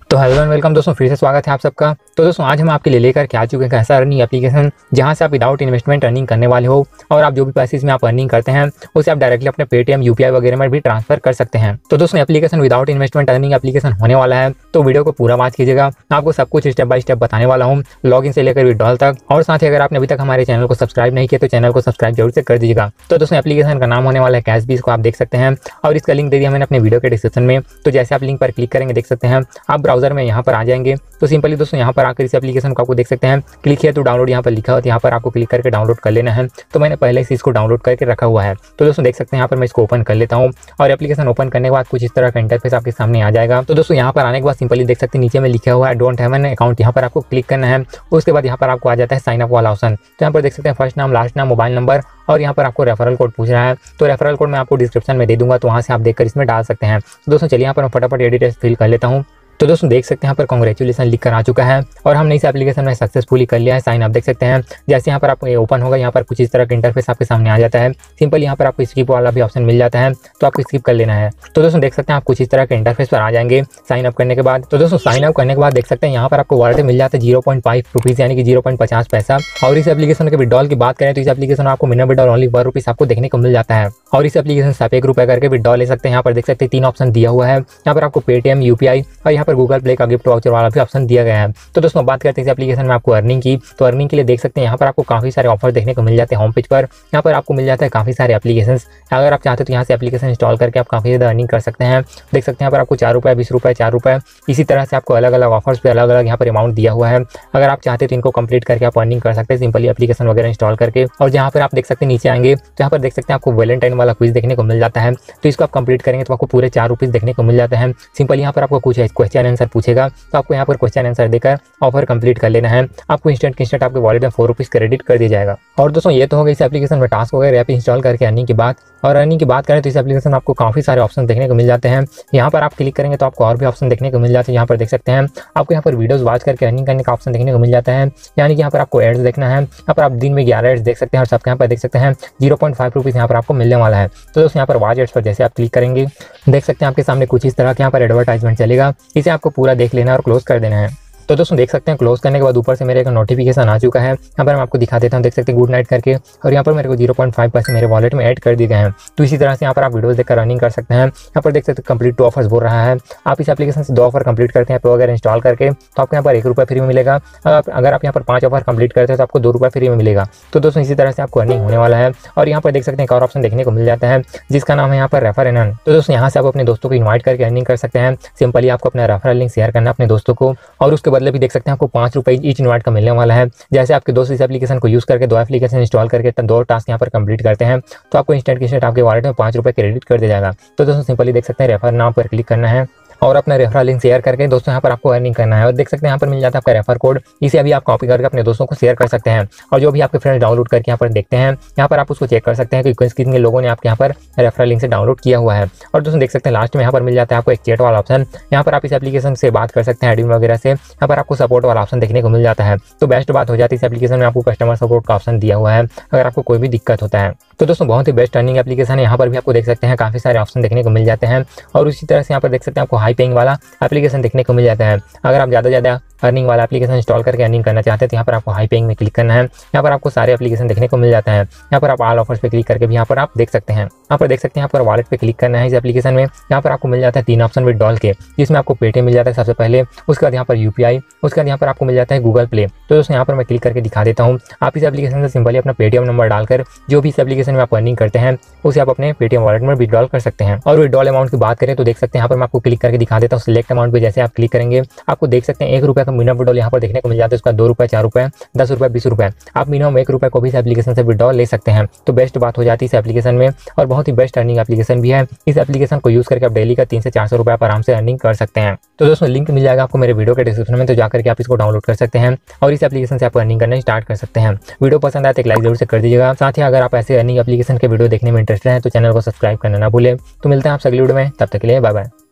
तो hello and welcome दोस्तों, फिर से स्वागत है आप सबका। तो दोस्तों आज हम आपके लिए लेकर के आ चुके हैं ऐसा अर्निंग एप्लीकेशन जहां से आप विदाउट इन्वेस्टमेंट अर्निंग करने वाले हो और आप जो भी पैसे इसमें आप अर्निंग करते हैं उसे आप डायरेक्टली अपने पेटीएम यूपीआई वगैरह में भी ट्रांसफर कर सकते हैं। तो दोस्तों application without investment earning application होने वाला है, तो वीडियो को पूरा वॉच कीजिएगा। आपको सब कुछ स्टेप बाय स्टेप बताने वाला हूँ, लॉगिन से लेकर विड्रॉल तक। और साथ ही अगर आपने अभी तक हमारे चैनल को सब्सक्राइब नहीं किया तो चैनल को सब्सक्राइब जरूर से कर दीजिएगा। तो दोस्तों एप्लीकेशन का नाम होने वाला है कैशबीज को आप देख सकते हैं और इसका लिंक दे दिया मैंने अपने वीडियो के डिस्क्रिप्शन में। तो जैसे आप लिंक पर क्लिक करेंगे देख सकते हैं आप ब्राउजर में यहाँ पर आ जाएंगे। तो सिंपली दोस्तों यहाँ पर आकर इस एप्लीकेशन को आपको देख सकते हैं क्लिक किया तो डाउनलोड यहाँ पर लिखा हुआ है, यहाँ पर आपको क्लिक करके डाउनलोड कर लेना है। तो मैंने पहले से इसको डाउनलोड करके रखा हुआ है। तो दोस्तों देख सकते हैं यहाँ पर मैं इसको ओपन कर लेता हूँ और एप्लीकेशन ओपन करने के बाद कुछ इस तरह का इंटरफेस आपके सामने आ जाएगा। तो दोस्तों यहाँ पर आने के बाद सिंपली देख सकते हैं नीचे में लिखा हुआ है डोंट हैव एन अकाउंट, यहाँ पर आपको क्लिक करना है। उसके बाद यहाँ पर आपको आ जाता है साइन अप वाला ऑप्शन। तो यहाँ पर देख सकते हैं फर्स्ट नाम, लास्ट नाम, मोबाइल नंबर और यहाँ पर आपको रेफरल कोड पूछ रहा है। तो रेफरल कोड मैं आपको डिस्क्रिप्शन में दे दूंगा, तो वहाँ से आप देखकर इसमें डाल सकते हैं। तो दोस्तों चलिए यहाँ पर मैं फटाफट ये डिटेल्स फिल कर लेता हूँ। तो दोस्तों देख सकते हैं यहाँ पर कांग्रेचुलेसन लिख कर आ चुका है और हमने इस एप्लीकेशन में सक्सेसफुली कर लिया है साइन अप। देख सकते हैं जैसे यहाँ पर आपको ये ओपन होगा, यहाँ पर कुछ इस तरह का इंटरफेस आपके सामने आ जाता है। सिंपल यहाँ पर आपको स्किप वाला भी ऑप्शन मिल जाता है, तो आपको स्किप कर लेना है। तो दोस्तों देख सकते हैं आप कुछ इस तरह के इंटरफेस पर आ जाएंगे साइन अप करने के बाद। तो दोस्तों साइन अप करने के बाद देख सकते हैं यहाँ पर आपको वॉलेट मिल जाता है 0.5 रुपीज़ यानी कि 0.50 पैसा। और इस एप्लीकेशन के विड्रॉल की बात करें तो इस एप्लीकेशन में आपको मिनिमम विड्रॉल ओनली 1 रुपीज़ आपको देखने को मिल जाता है। और इस एप्लीकेशन से आप 1 रुपये करके विड्रॉल ले सकते हैं। यहाँ पर देख सकते हैं 3 ऑप्शन दिया हुआ है, यहाँ पर आपको पेटीएम, यूपीआई और यहाँ पर गूगल प्ले का गिफ्ट वाउचर वाला भी ऑप्शन दिया गया है। तो दोस्तों बात करते हैं इस एप्लीकेशन में आपको अर्निंग की। तो अर्निंग के लिए देख सकते हैं यहाँ पर आपको काफी सारे ऑफर देखने को मिल जाते हैं। होम पेज पर यहाँ पर आपको मिल जाता है काफी सारे एप्लीकेशन। अगर आप चाहते हो तो यहाँ से एप्लीकेशन इंस्टॉल करके आप काफी ज्यादा अर्निंग कर सकते हैं। देख सकते हैं यहाँ पर आपको 4 रुपये, 20 रुपये, 4 रुपये, इसी तरह से आपको अलग अलग ऑफर्स पे अलग अलग यहाँ पर अमाउंट दिया हुआ है। अगर आप चाहते हैं तो इनको कंप्लीट करके आप अर्निंग कर सकते हैं सिंपली एप्लीकेशन वगैरह इंस्टॉल करके। और जहाँ पर आप देख सकते हैं नीचे आएंगे तो यहाँ पर देख सकते हैं आपको वैलेंटाइन वाला क्विज देखने को मिल जाता है। तो इसको आप कंप्लीट करेंगे तो आपको पूरे 4 रुपीज़ देखने को मिल जाता है। सिंपल यहाँ पर आपको कुछ क्वेश्चन आंसर पूछेगा, तो आपको यहाँ पर क्वेश्चन आंसर देकर ऑफर कंप्लीट कर लेना है। आपको इंस्टेंट आपके वॉलेट में 4 रुपीज़ क्रेडिट कर दिया जाएगा। और दोस्तों ये तो हो गई इस एप्लीकेशन में टास्क वगैरह ऐप इंस्टॉल करके अर्निंग की बात। और अर्निंग की बात करें तो इस एप्लीकेशन में आपको काफी सारे ऑप्शन देखने को मिल जाते हैं। यहाँ पर आप क्लिक करेंगे तो आपको और भी ऑप्शन देखने को मिल जाते हैं। यहाँ पर देख सकते हैं आपको यहाँ पर वीडियोस वॉच करके अर्निंग करने का ऑप्शन देखने को मिल जाता है, यानी कि यहाँ पर आपको एड्स देखना है। यहाँ पर आप दिन में 11 एड्स देख सकते हैं और सबके यहाँ पर देख सकते हैं 0.5 रुपीज़ यहाँ पर आपको मिलने वाला है। तो दोस्तों यहाँ पर वॉच एड्स पर जैसे आप क्लिक करेंगे देख सकते हैं आपके सामने कुछ इस तरह के यहाँ पर एडवर्टाइजमेंट चलेगा। इसे आपको पूरा देख लेना और क्लोज कर देना है। तो दोस्तों देख सकते हैं क्लोज करने के बाद ऊपर से मेरे एक नोटिफिकेशन आ चुका है। यहाँ पर मैं आपको दिखा देता हूँ, देख सकते हैं गुड नाइट करके, और यहाँ पर मेरे को 0.5 पैसे मेरे वॉलेट में ऐड कर दिए गए हैं। तो इसी तरह से यहाँ पर आप वीडियोस देखकर अर्निंग कर सकते हैं। यहाँ पर देख सकते हैं कंप्लीट 2 ऑफर्स बोल रहा है। आप इस एप्लीकेशन से 2 ऑफर कंप्लीट करते हैं अगर इंस्टॉल करके तो आपको यहाँ पर 1 रुपये फ्री में मिलेगा। अगर आप यहाँ पर 5 ऑफर कंप्लीट करते हैं तो आपको 2 रुपये फ्री में मिलेगा। तो दोस्तों इसी तरह से आपको अर्निंग होने वाला है। और यहाँ पर देख सकते हैं एक और ऑप्शन देखने को मिल जाता है जिसका नाम है यहाँ पर रेफर एंड अर्न। तो दोस्तों यहाँ से आप अपने दोस्तों को इन्वाइट करके अर्निंग कर सकते हैं। सिंपली आपको अपना रेफरल लिंक शेयर करना अपने दोस्तों को और उसके बदले भी देख सकते हैं आपको 5 रुपये ईच इन्वाइट का मिलने वाला है। जैसे आपके दोस्त इस एप्लीकेशन को यूज करके 2 एप्लीकेशन इंस्टॉल करके 2 टास्क यहाँ पर कंप्लीट करते हैं तो आपको इंस्टेंट आपके वॉलेट में 5 रुपये क्रेडिट कर दिया जाएगा। तो दोस्तों सिंपली देख सकते हैं रेफर नाम पर क्लिक करना है और अपना रेफरल लिंक शेयर करके दोस्तों यहाँ पर आपको अर्निंग करना है। और देख सकते हैं यहाँ पर मिल जाता है आपका रेफर कोड, इसे अभी आप कॉपी करके अपने दोस्तों को शेयर कर सकते हैं। और जो भी आपके फ्रेंड्स डाउनलोड करके यहाँ पर देखते हैं यहाँ पर आप उसको चेक कर सकते हैं कि कितने लोगों ने आपके यहाँ पर रेफरल लिंक से डाउनलोड किया हुआ है। और दोस्तों देख सकते हैं लास्ट में यहाँ पर मिल जाता है आपको एक चैट वाला ऑप्शन। यहाँ पर आप इस एप्लीकेशन से बात कर सकते हैं एडमिन वगैरह से। यहाँ पर आपको सपोर्ट वाला ऑप्शन देखने को मिल जाता है। तो बेस्ट बात हो जाती है इस एप्लीकेशन में आपको कस्टमर सपोर्ट का ऑप्शन दिया हुआ है अगर आपको कोई भी दिक्कत होता है। तो दोस्तों बहुत ही बेस्ट अर्निंग एप्लीकेशन है। यहाँ पर भी आपको देख सकते हैं काफी सारे ऑप्शन देखने को मिल जाते हैं। और उसी तरह से यहाँ पर देख सकते हैं आपको हाई पेइंग वाला एप्लीकेशन देखने को मिल जाता है। अगर आप ज़्यादा अर्निंग वाला एप्लीकेशन इंस्टॉल करके अर्निंग करना चाहते हैं तो यहाँ पर आपको हाई पेइंग में क्लिक करना है। यहाँ पर आपको सारे एप्लीकेशन देखने को मिल जाता है। यहाँ पर आप ऑल ऑफर्स पे क्लिक करके भी यहाँ पर आप देख सकते हैं। यहाँ पर देख सकते हैं यहाँ पर वॉलेट पे क्लिक करना है इस एप्लीकेशन में। यहाँ पर आपको मिल जाता है 3 ऑप्शन विड्रॉल के, जिसमें आपको पेटीएम मिल जाता है सबसे पहले, उसके बाद यहाँ पर यूपीआई, उसके बाद यहाँ पर आपको मिल जाता है गूगल प्ले। तो दोस्तों यहाँ पर मैं क्लिक करके दिखा देता हूँ। आप इस एप्लीकेशन से सिंपली अपना पेटीएम नंबर डालकर जो भी इस एप्लीकेशन में आप अर्निंग करते हैं उसे आप अपने पेटीएम वॉलेट में विड्रॉल कर सकते हैं। और विड्रॉल अमाउंट की बात करें तो देख सकते हैं यहाँ पर मैं आपको क्लिक करके दिखा देता हूँ। सिलेक्ट अमाउंट पे जैसे आप क्लिक करेंगे आपको देख सकते हैं 1 रुपये का मिनिमम विड्रॉल यहाँ पर देखने को मिल जाता है। उसका 2 रुपये, 4 रुपये, 10 रुपये, 20 रुपये, आप मिनिमम 1 रुपये को भी इस एप्लीकेशन से विड्रॉल ले सकते हैं। तो बेस्ट बात हो जाती है इस एप्लीकेशन में और बहुत ही बेस्ट अर्निंग एप्लीकेशन भी है। इस एप्लीकेशन को यूज करके आप डेली का 300 से 400 रुपये आराम से अर्निंग कर सकते हैं। तो दोस्तों लिंक मिल जाएगा आपको मेरे वीडियो के डिस्क्रिप्शन में, तो जाकर के आप इसको डाउनलोड कर सकते हैं और इस एप्लीकेशन से आप अर्निंग करना स्टार्ट कर सकते हैं। वीडियो पसंद आए तो एक लाइक जरूर से कर दीजिएगा। साथ ही अगर आप ऐसे अर्निंग एप्लीकेशन के वीडियो देखने में इंटरेस्टेड हैं तो चैनल को सब्सक्राइब करना ना भूलें। तो मिलते हैं आप अगली वीडियो में, तब तक के लिए बाय बाय।